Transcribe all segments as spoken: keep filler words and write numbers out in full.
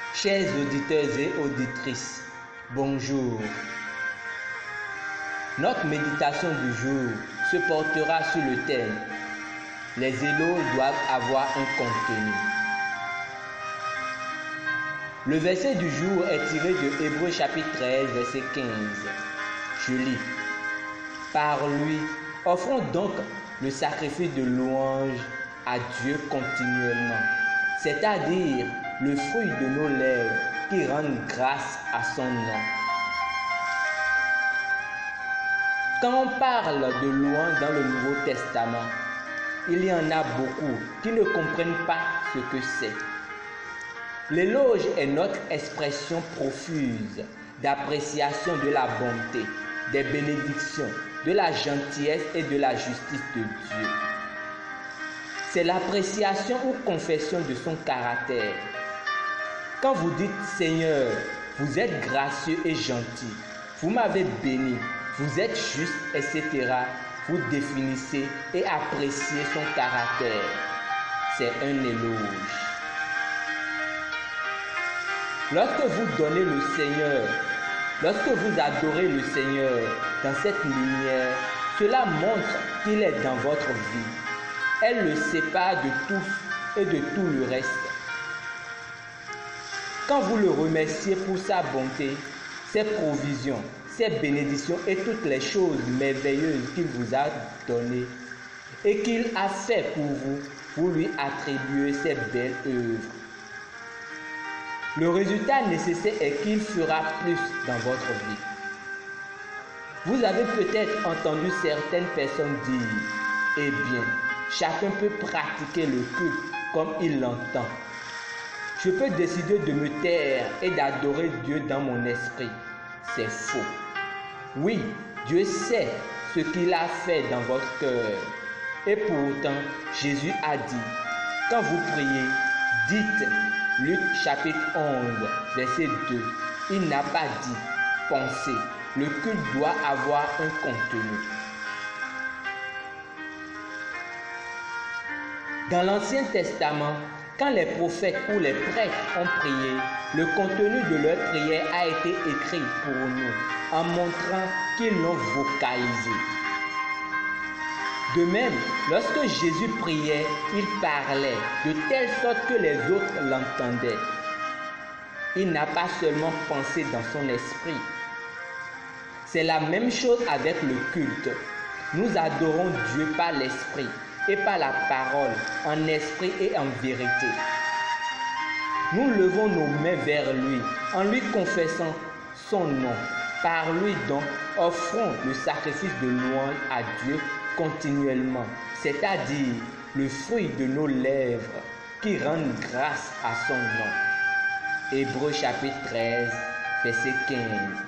Chers auditeurs et auditrices, bonjour. Notre méditation du jour se portera sur le thème « Les éloges doivent avoir un contenu ». Le verset du jour est tiré de Hébreux chapitre treize, verset quinze. Je lis. Par lui, offrons donc le sacrifice de louange à Dieu continuellement, c'est-à-dire le fruit de nos lèvres qui rendent grâce à son nom. Quand on parle de louange dans le Nouveau Testament, il y en a beaucoup qui ne comprennent pas ce que c'est. L'éloge est notre expression profuse d'appréciation de la bonté, des bénédictions, de la gentillesse et de la justice de Dieu. C'est l'appréciation ou confession de son caractère. Quand vous dites « Seigneur, vous êtes gracieux et gentil, vous m'avez béni, vous êtes juste, et cetera » vous définissez et appréciez son caractère. C'est un éloge. Lorsque vous donnez le Seigneur, lorsque vous adorez le Seigneur dans cette lumière, cela montre qu'il est dans votre vie. Elle le sépare de tous et de tout le reste. Quand vous le remerciez pour sa bonté, ses provisions, ses bénédictions et toutes les choses merveilleuses qu'il vous a données et qu'il a fait pour vous, vous lui attribuez ses belles œuvres. Le résultat nécessaire est qu'il fera plus dans votre vie. Vous avez peut-être entendu certaines personnes dire « Eh bien, chacun peut pratiquer le culte comme il l'entend. Je peux décider de me taire et d'adorer Dieu dans mon esprit. » C'est faux. Oui, Dieu sait ce qu'il a fait dans votre cœur. Et pourtant, Jésus a dit, quand vous priez, dites Luc chapitre onze, verset deux. Il n'a pas dit, pensez. Le culte doit avoir un contenu. Dans l'Ancien Testament, quand les prophètes ou les prêtres ont prié, le contenu de leur prière a été écrit pour nous, en montrant qu'ils l'ont vocalisé. De même, lorsque Jésus priait, il parlait de telle sorte que les autres l'entendaient. Il n'a pas seulement pensé dans son esprit. C'est la même chose avec le culte. Nous adorons Dieu par l'esprit et par la parole, en esprit et en vérité. Nous levons nos mains vers lui, en lui confessant son nom. Par lui donc, offrons le sacrifice de louange à Dieu continuellement, c'est-à-dire le fruit de nos lèvres qui rendent grâce à son nom. Hébreux chapitre treize, verset quinze.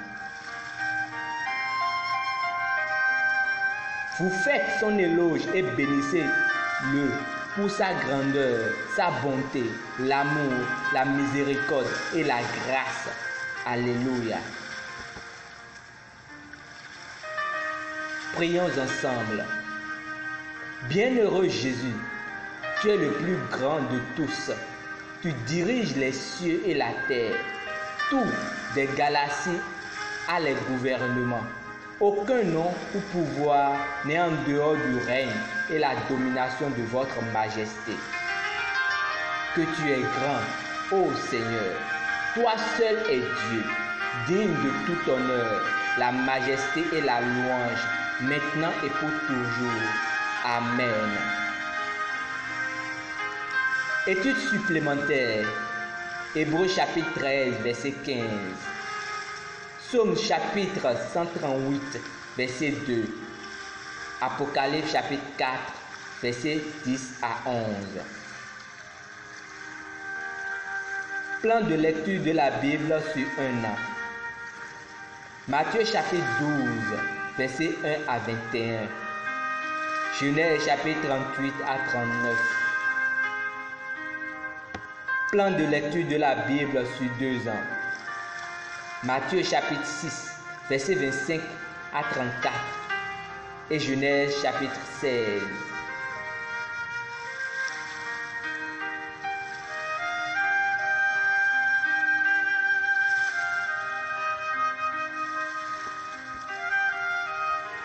Vous faites son éloge et bénissez-le pour sa grandeur, sa bonté, l'amour, la miséricorde et la grâce. Alléluia. Prions ensemble. Bienheureux Jésus, tu es le plus grand de tous. Tu diriges les cieux et la terre. Tout, des galaxies à les gouvernements. Aucun nom ou pouvoir n'est en dehors du règne et la domination de votre majesté. Que tu es grand, ô Seigneur. Toi seul es Dieu, digne de tout honneur, la majesté et la louange, maintenant et pour toujours. Amen. Étude supplémentaire. Hébreux chapitre treize, verset quinze. Psaume chapitre cent trente-huit, verset deux. Apocalypse chapitre quatre, verset dix à onze. Plan de lecture de la Bible sur un an. Matthieu chapitre douze, verset un à vingt et un. Genèse chapitre trente-huit à trente-neuf. Plan de lecture de la Bible sur deux ans. Matthieu chapitre six, verset vingt-cinq à trente-quatre. Et Genèse chapitre seize.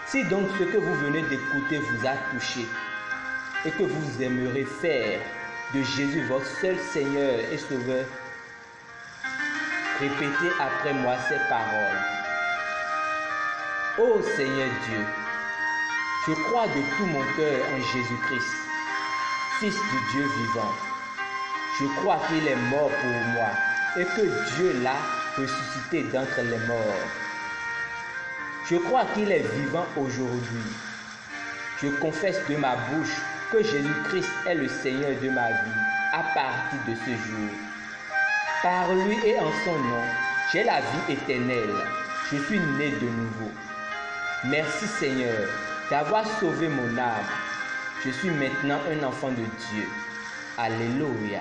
Si donc ce que vous venez d'écouter vous a touché et que vous aimeriez faire de Jésus votre seul Seigneur et Sauveur, répétez après moi ces paroles. Ô Seigneur Dieu, je crois de tout mon cœur en Jésus-Christ, Fils du Dieu vivant. Je crois qu'il est mort pour moi et que Dieu l'a ressuscité d'entre les morts. Je crois qu'il est vivant aujourd'hui. Je confesse de ma bouche que Jésus-Christ est le Seigneur de ma vie à partir de ce jour. Par lui et en son nom, j'ai la vie éternelle. Je suis né de nouveau. Merci Seigneur d'avoir sauvé mon âme. Je suis maintenant un enfant de Dieu. Alléluia.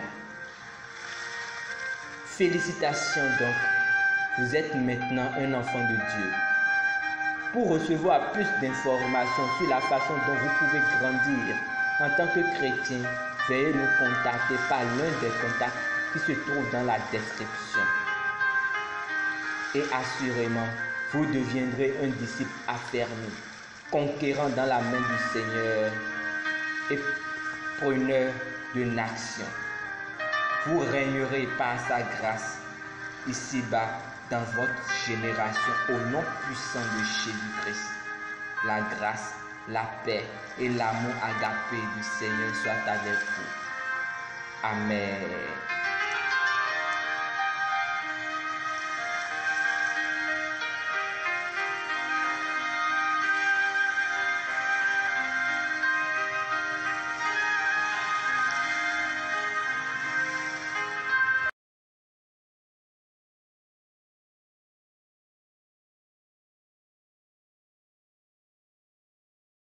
Félicitations donc, vous êtes maintenant un enfant de Dieu. Pour recevoir plus d'informations sur la façon dont vous pouvez grandir en tant que chrétien, veuillez nous contacter par l'un des contacts qui se trouvent dans la description. Et assurément, vous deviendrez un disciple affermi, conquérant dans la main du Seigneur et preneur de nation. Vous régnerez par sa grâce ici-bas dans votre génération au nom puissant de Jésus-Christ. La grâce, la paix et l'amour agapé du Seigneur soient avec vous. Amen.